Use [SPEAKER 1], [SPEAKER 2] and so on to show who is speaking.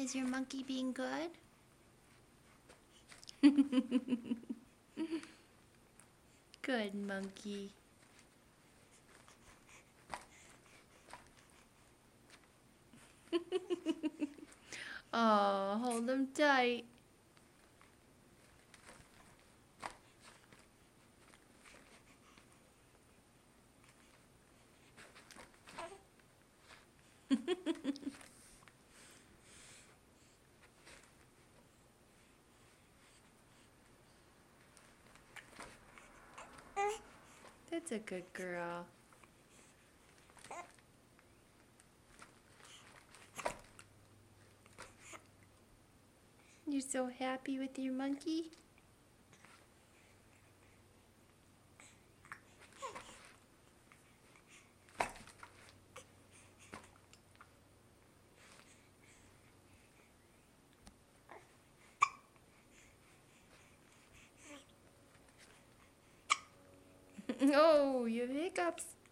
[SPEAKER 1] Is your monkey being good? Good monkey. Oh, hold him tight. That's a good girl. You're so happy with your monkey? Oh, you have hiccups.